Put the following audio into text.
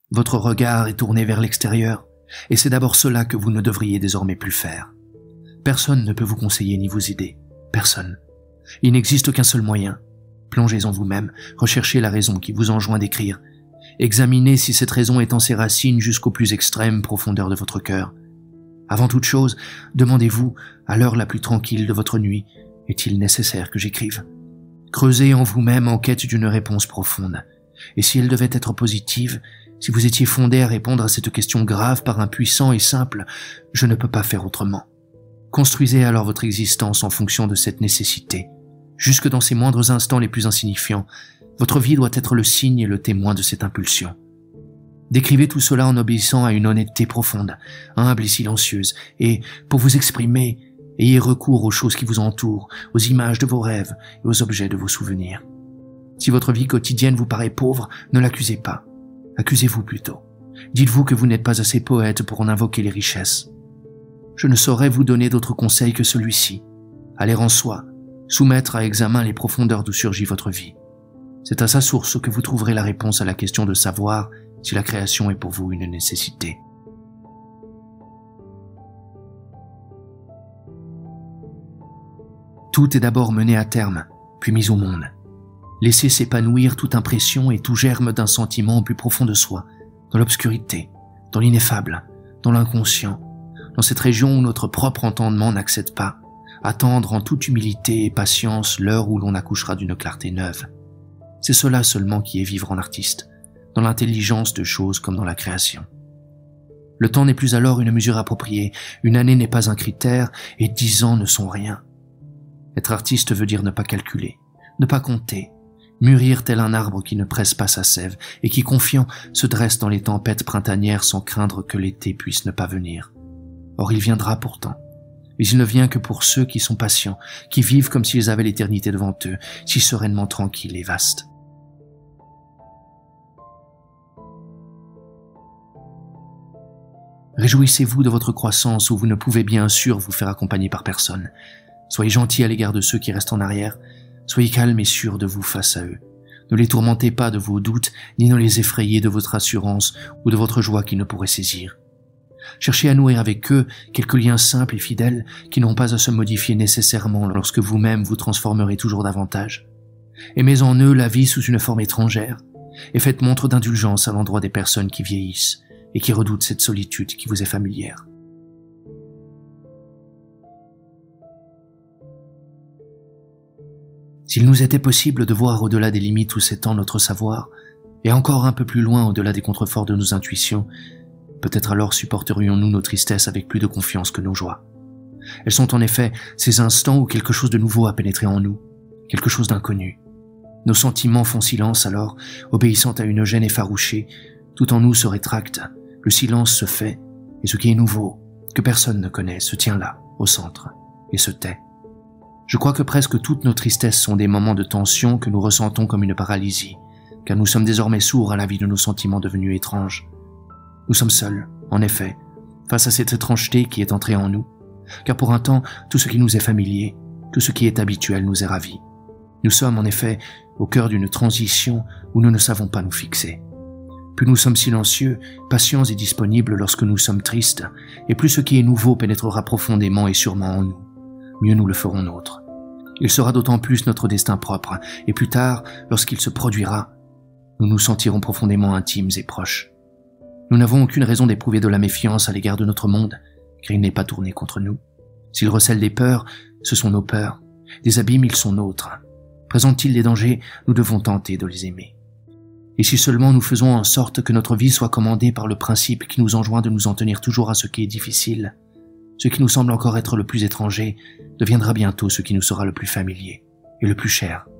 Votre regard est tourné vers l'extérieur, et c'est d'abord cela que vous ne devriez désormais plus faire. Personne ne peut vous conseiller ni vous aider. Personne. Il n'existe qu'un seul moyen. Plongez en vous-même, recherchez la raison qui vous enjoint d'écrire. Examinez si cette raison étend ses racines jusqu'aux plus extrêmes profondeurs de votre cœur. Avant toute chose, demandez-vous, à l'heure la plus tranquille de votre nuit, est-il nécessaire que j'écrive? Creusez en vous-même en quête d'une réponse profonde. Et si elle devait être positive, si vous étiez fondé à répondre à cette question grave par un puissant et simple « je ne peux pas faire autrement ». Construisez alors votre existence en fonction de cette nécessité. Jusque dans ses moindres instants les plus insignifiants, votre vie doit être le signe et le témoin de cette impulsion. Décrivez tout cela en obéissant à une honnêteté profonde, humble et silencieuse, et, pour vous exprimer, ayez recours aux choses qui vous entourent, aux images de vos rêves et aux objets de vos souvenirs. Si votre vie quotidienne vous paraît pauvre, ne l'accusez pas. Accusez-vous plutôt. Dites-vous que vous n'êtes pas assez poète pour en invoquer les richesses. Je ne saurais vous donner d'autre conseil que celui-ci. Aller en soi, soumettre à examen les profondeurs d'où surgit votre vie. C'est à sa source que vous trouverez la réponse à la question de savoir si la création est pour vous une nécessité. Tout est d'abord mené à terme, puis mis au monde. Laissez s'épanouir toute impression et tout germe d'un sentiment au plus profond de soi, dans l'obscurité, dans l'ineffable, dans l'inconscient, dans cette région où notre propre entendement n'accède pas, attendre en toute humilité et patience l'heure où l'on accouchera d'une clarté neuve. C'est cela seulement qui est vivre en artiste, dans l'intelligence de choses comme dans la création. Le temps n'est plus alors une mesure appropriée, une année n'est pas un critère, et 10 ans ne sont rien. Être artiste veut dire ne pas calculer, ne pas compter, mûrir tel un arbre qui ne presse pas sa sève et qui, confiant, se dresse dans les tempêtes printanières sans craindre que l'été puisse ne pas venir. Or il viendra pourtant, mais il ne vient que pour ceux qui sont patients, qui vivent comme s'ils avaient l'éternité devant eux, si sereinement tranquille et vaste. Réjouissez-vous de votre croissance où vous ne pouvez bien sûr vous faire accompagner par personne. Soyez gentil à l'égard de ceux qui restent en arrière. Soyez calme et sûr de vous face à eux. Ne les tourmentez pas de vos doutes, ni ne les effrayez de votre assurance ou de votre joie qu'ils ne pourraient saisir. Cherchez à nouer avec eux quelques liens simples et fidèles qui n'ont pas à se modifier nécessairement lorsque vous-même vous transformerez toujours davantage. Aimez en eux la vie sous une forme étrangère et faites montre d'indulgence à l'endroit des personnes qui vieillissent et qui redoutent cette solitude qui vous est familière. S'il nous était possible de voir au-delà des limites où s'étend notre savoir, et encore un peu plus loin au-delà des contreforts de nos intuitions, peut-être alors supporterions-nous nos tristesses avec plus de confiance que nos joies. Elles sont en effet ces instants où quelque chose de nouveau a pénétré en nous, quelque chose d'inconnu. Nos sentiments font silence alors, obéissant à une gêne effarouchée, tout en nous se rétracte, le silence se fait, et ce qui est nouveau, que personne ne connaît, se tient là, au centre, et se tait. Je crois que presque toutes nos tristesses sont des moments de tension que nous ressentons comme une paralysie, car nous sommes désormais sourds à la vie de nos sentiments devenus étranges. Nous sommes seuls, en effet, face à cette étrangeté qui est entrée en nous, car pour un temps, tout ce qui nous est familier, tout ce qui est habituel nous est ravi. Nous sommes, en effet, au cœur d'une transition où nous ne savons pas nous fixer. Plus nous sommes silencieux, patients et disponibles lorsque nous sommes tristes, et plus ce qui est nouveau pénétrera profondément et sûrement en nous, mieux nous le ferons nôtre. Il sera d'autant plus notre destin propre, et plus tard, lorsqu'il se produira, nous nous sentirons profondément intimes et proches. Nous n'avons aucune raison d'éprouver de la méfiance à l'égard de notre monde, car il n'est pas tourné contre nous. S'il recèle des peurs, ce sont nos peurs. Des abîmes, ils sont nôtres. Présente-t-il des dangers, nous devons tenter de les aimer. Et si seulement nous faisons en sorte que notre vie soit commandée par le principe qui nous enjoint de nous en tenir toujours à ce qui est difficile, ce qui nous semble encore être le plus étranger deviendra bientôt ce qui nous sera le plus familier et le plus cher.